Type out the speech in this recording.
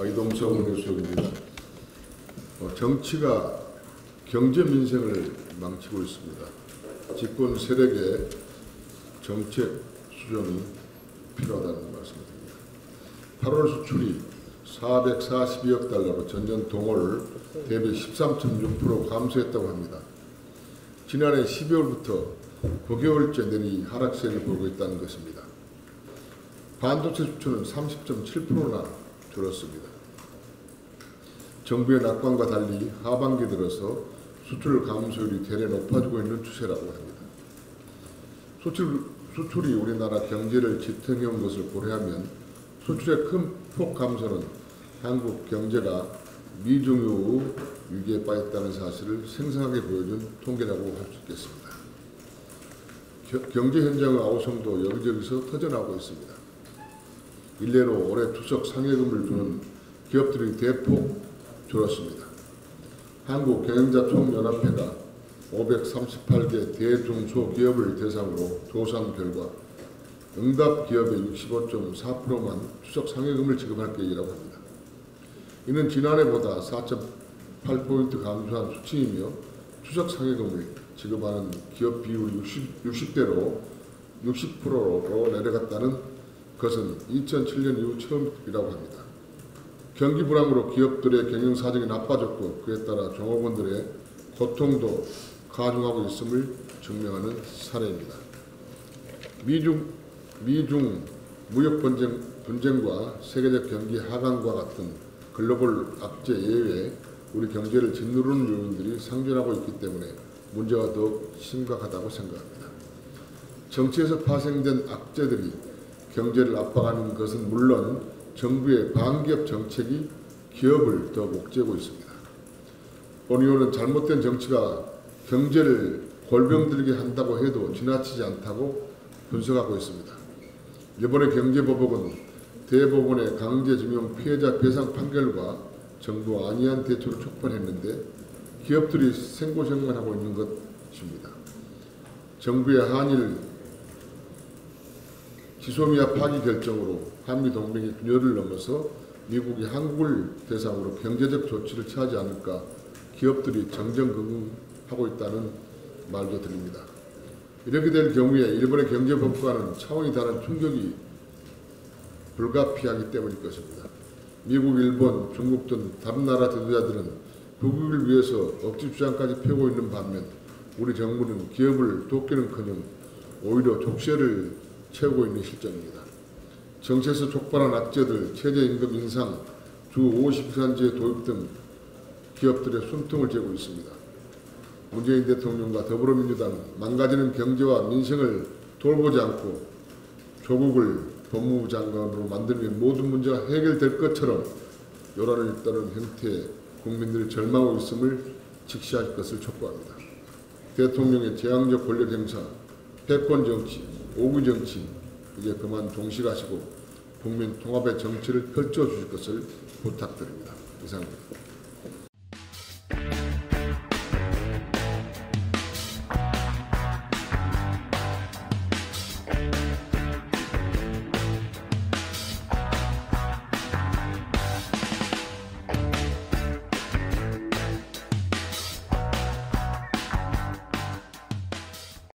이동석 원내수석입니다. 정치가 경제 민생을 망치고 있습니다. 집권 세력의 정책 수정이 필요하다는 말씀드립니다. 8월 수출이 442억 달러로 전년 동월 대비 13.6% 감소했다고 합니다. 지난해 12월부터 9개월째 내리 하락세를 보이고 있다는 것입니다. 반도체 수출은 30.7%나 줄었습니다. 정부의 낙관과 달리 하반기 들어서 수출 감소율이 대례 높아지고 있는 추세라고 합니다. 수출이 우리나라 경제를 지탱해온 것을 고려하면 수출의 큰 폭 감소는 한국 경제가 미중유 위기에 빠졌다는 사실을 생생하게 보여준 통계라고 할 수 있겠습니다. 경제 현장의 아우성도 여기저기서 터져나오고 있습니다. 일례로 올해 추석 상여금을 주는 기업들이 대폭 줄었습니다. 한국경영자총연합회가 538개 대중소기업을 대상으로 조사한 결과 응답 기업의 65.4%만 추석 상여금을 지급할 계획이라고 합니다. 이는 지난해보다 4.8포인트 감소한 수치이며 추석 상여금을 지급하는 기업 비율이 60%로 내려갔다는 것은 2007년 이후 처음이라고 합니다. 경기 불황으로 기업들의 경영 사정이 나빠졌고 그에 따라 종업원들의 고통도 가중하고 있음을 증명하는 사례입니다. 미중 무역 분쟁과 세계적 경기 하강과 같은 글로벌 악재 예외에 우리 경제를 짓누르는 요인들이 상존하고 있기 때문에 문제가 더욱 심각하다고 생각합니다. 정치에서 파생된 악재들이 경제를 압박하는 것은 물론 정부의 반기업 정책이 기업을 더 목재고 있습니다. 본 의원은 잘못된 정치가 경제를 골병들게 한다고 해도 지나치지 않다고 분석하고 있습니다. 이번의 경제보복은 대법원의 강제징용 피해자 배상 판결과 정부 안이한 대처를 촉발했는데 기업들이 생고생만 하고 있는 것입니다. 정부의 한일 지소미아 파기 결정으로 한미동맹의 균열을 넘어서 미국이 한국을 대상으로 경제적 조치를 취하지 않을까 기업들이 정정긍긍하고 있다는 말도 들립니다. 이렇게 될 경우에 일본의 경제법과는 차원이 다른 충격이 불가피하기 때문일 것입니다. 미국, 일본, 중국 등 다른 나라 지도자들은 국익을 위해서 억지 주장까지 펴고 있는 반면 우리 정부는 기업을 돕기는커녕 오히려 족쇄를 채우고 있는 실정입니다. 정치에서 촉발한 악재들, 최저임금 인상, 주 50시간제 도입 등 기업들의 숨통을 재고 있습니다. 문재인 대통령과 더불어민주당은 망가지는 경제와 민생을 돌보지 않고 조국을 법무부 장관으로 만들면 모든 문제가 해결될 것처럼 요란을 떠는 형태의 국민들의 절망하고 있음을 직시할 것을 촉구합니다. 대통령의 재앙적 권력 행사, 패권 정치, 오구 정치 이제 그만 종식하시고 국민 통합의 정치를 펼쳐주실 것을 부탁드립니다. 이상입니다.